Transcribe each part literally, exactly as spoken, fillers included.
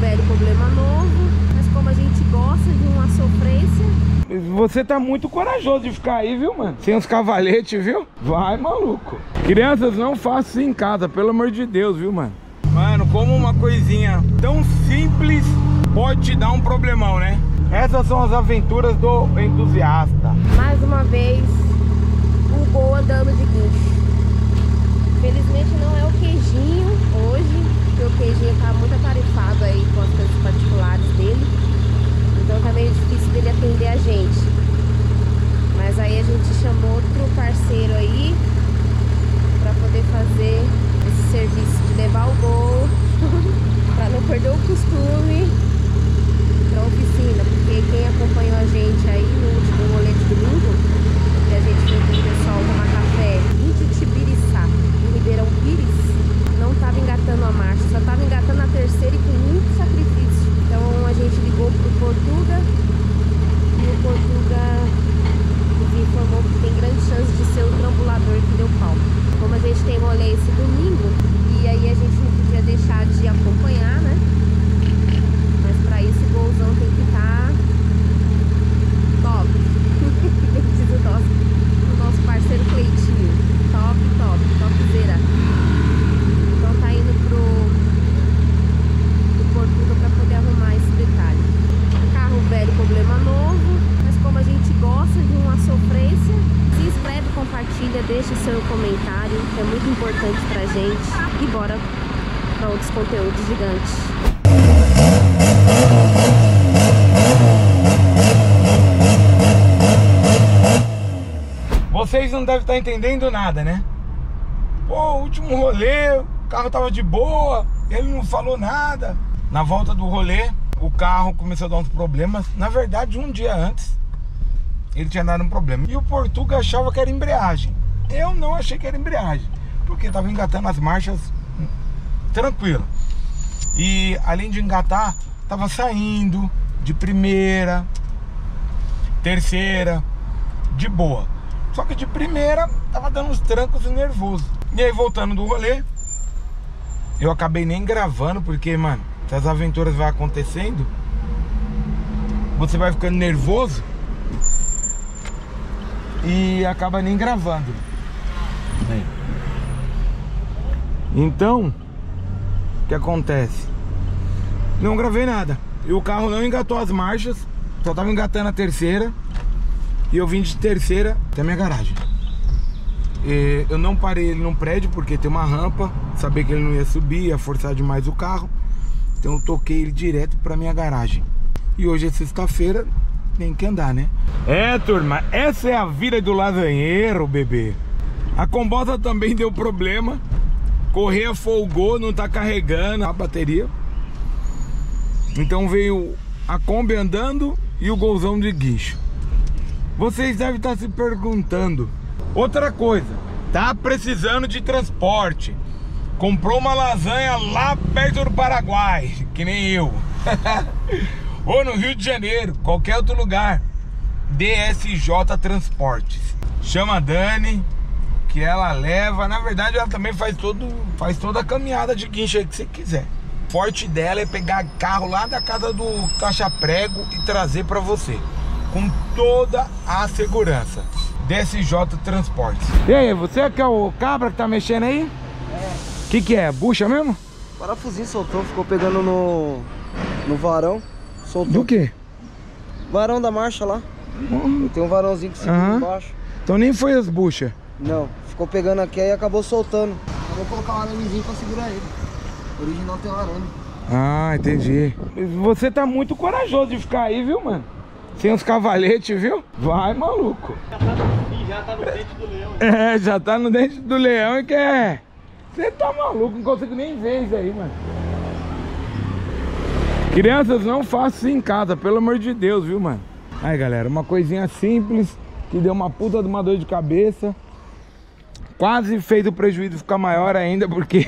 velho, problema novo. Mas como a gente gosta de uma sofrência... Você tá muito corajoso de ficar aí, viu, mano? Sem os cavaletes, viu? Vai, maluco. Crianças, não façam isso em casa, pelo amor de Deus, viu, mano? Mano, como uma coisinha tão simples pode te dar um problemão, né? Essas são as aventuras do entusiasta. Mais uma vez, o gol andando de guincho. Felizmente não é o queijinho hoje, porque o queijinho tá muito atarefado aí com as coisas particulares dele. Então tá meio difícil dele atender a gente. Mas aí a gente chamou outro parceiro aí pra poder fazer esse serviço de levar o gol pra não perder o costume pra oficina. Porque quem acompanhou a gente aí no último rolê de domingo, que a gente foi com o pessoal tomar café em Titibiriçá, em Ribeirão Pires, não tava engatando a marcha, só tava engatando a terceira e com muito sacrifício. Então a gente ligou pro Portuga e o Portuga nos informou que tem grande chance de ser o trambulador que deu pau. Como a gente tem rolê esse domingo, e aí a gente não podia deixar de acompanhar, né? Mas pra isso o golzão tem que estar top. Diz o nosso, o nosso parceiro Cleitinho. Top, top, topzera. Então tá indo pro, pro Portuga pra poder arrumar esse detalhe. Carro velho, problema novo. Mas como a gente gosta de uma sofrência, se inscreve, compartilha, deixa seu comentário, que é muito importante pra gente. E bora pra outros conteúdos gigantes. Vocês não devem estar entendendo nada, né? Pô, último rolê, o carro tava de boa, ele não falou nada. Na volta do rolê, o carro começou a dar uns problemas. Na verdade, um dia antes, ele tinha dado um problema. E o Portuga achava que era embreagem. Eu não achei que era embreagem, porque tava engatando as marchas tranquilo. E além de engatar, tava saindo de primeira, terceira, de boa. Só que de primeira tava dando uns trancos e nervoso. E aí voltando do rolê, eu acabei nem gravando, porque, mano, se as aventuras vai acontecendo, você vai ficando nervoso e acaba nem gravando. Então, o que acontece? Não gravei nada. E o carro não engatou as marchas, só tava engatando a terceira. E eu vim de terceira até a minha garagem. E eu não parei ele no prédio porque tem uma rampa. Sabia que ele não ia subir, ia forçar demais o carro. Então eu toquei ele direto pra minha garagem. E hoje é sexta-feira, tem que andar, né? É, turma, essa é a vida do lasanheiro, bebê. A combosa também deu problema. Correia folgou, não tá carregando a bateria. Então veio a Kombi andando e o golzão de guincho. Vocês devem estar se perguntando. Outra coisa, tá precisando de transporte. Comprou uma lasanha lá perto do Paraguai, que nem eu. Ou no Rio de Janeiro, qualquer outro lugar. D S J Transportes. Chama a Dani, que ela leva. Na verdade ela também faz, todo, faz toda a caminhada de guincho aí que você quiser. O forte dela é pegar carro lá da casa do Caixa Prego e trazer pra você, com toda a segurança. D S J Transportes. E aí, você que é o cabra que tá mexendo aí? É. O que que é? Bucha mesmo? O parafusinho soltou, ficou pegando no, no varão. Soltou. Do que? Varão da marcha lá. Uhum. Tem um varãozinho que segura uhum. embaixo. Então nem foi as buchas? Não, ficou pegando aqui e acabou soltando. Eu vou colocar um aramezinho pra segurar ele. O original tem um arame. Ah, entendi. Você tá muito corajoso de ficar aí, viu, mano? Sem os cavaletes, viu? Vai, maluco. Já tá no, já tá no dente do leão. É, já tá no dente do leão e quer... Você tá maluco, não consigo nem ver isso aí, mano. Crianças, não façam isso em casa, pelo amor de Deus, viu, mano? Aí, galera, uma coisinha simples que deu uma puta de uma dor de cabeça. Quase fez o prejuízo ficar maior ainda, porque...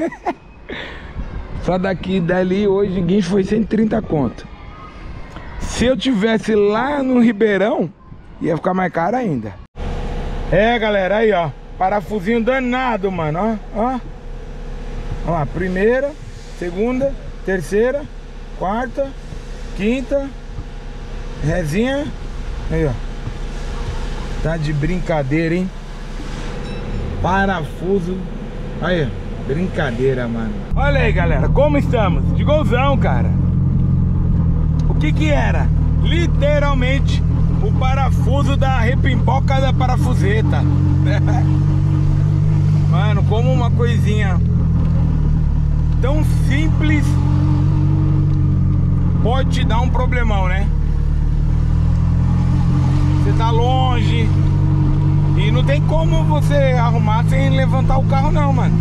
Só daqui dali hoje, guincho foi cento e trinta conto. Se eu tivesse lá no Ribeirão, ia ficar mais caro ainda. É, galera, aí, ó. Parafusinho danado, mano, ó, ó. Ó lá, primeira, segunda, terceira. quarta, quinta, resinha. Aí, ó. Tá de brincadeira, hein? Parafuso. Aí, brincadeira, mano. Olha aí, galera, como estamos? De golzão, cara. O que que era? Literalmente o parafuso da repimpoca da parafuseta. Mano, como uma coisinha tão simples pode te dar um problemão, né? Você tá longe e não tem como você arrumar sem levantar o carro não, mano.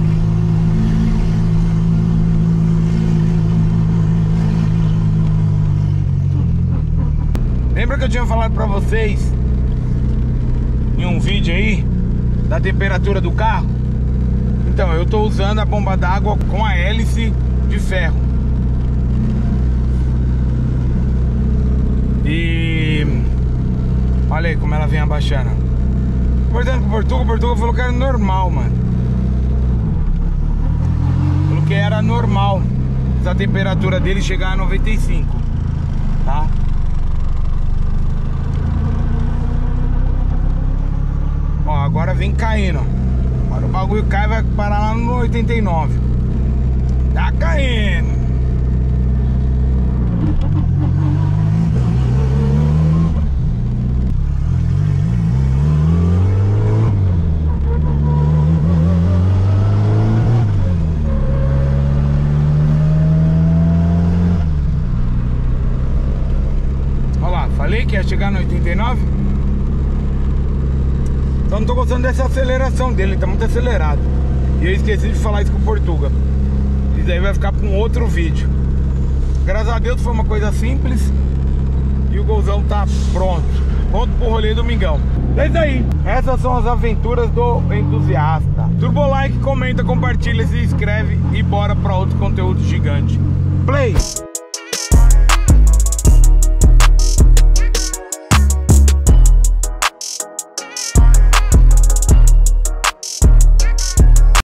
Lembra que eu tinha falado pra vocês em um vídeo aí da temperatura do carro? Então, eu tô usando a bomba d'água com a hélice de ferro. E olha aí como ela vem abaixando. Conversando com o Portuga, o Portuga falou que era normal, mano. Falou que era normal essa temperatura dele chegar a noventa e cinco, tá? Ó, agora vem caindo. Agora o bagulho cai e vai parar lá no oitenta e nove. Tá caindo. Olha lá, falei que ia chegar no oitenta e nove. Só não tô gostando dessa aceleração dele, tá muito acelerado. E eu esqueci de falar isso com o Portuga. Isso daí vai ficar para um outro vídeo. Graças a Deus foi uma coisa simples. E o golzão tá pronto. Pronto pro rolê domingão. É isso aí. Essas são as aventuras do entusiasta. Turbo like, comenta, compartilha, se inscreve e bora pra outro conteúdo gigante. Play!